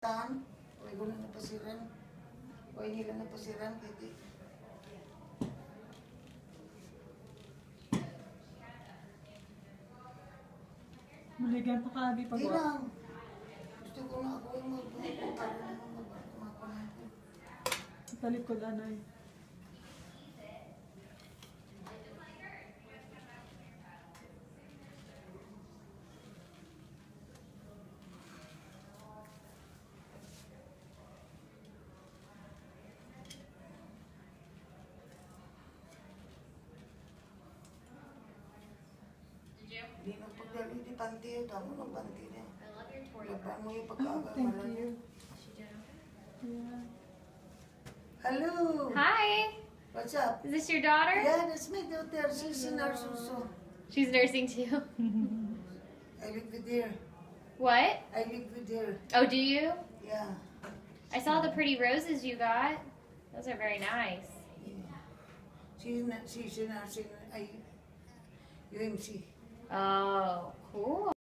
Tan, huwag ko na napasiran. Huwag nila napasiran. Kaya Maligan pa kami pag di lang. Gusto ko na ako yung magbubuo para naman magpapanahin. sa likod, anay. Hindi na pagdali di panty, tamo ng panty niya. Laban mo yung Oh, pagkakamalan thank niya. you. Yeah. Hello! Hi! What's up? Is this your daughter? Yeah, that's my daughter. She's in our suso. She's nursing too. I live with her. What? I live with her. Oh, do you? Yeah. I saw the pretty roses you got. Those are very nice. Yeah. She's in nursing UMC. Oh, cool.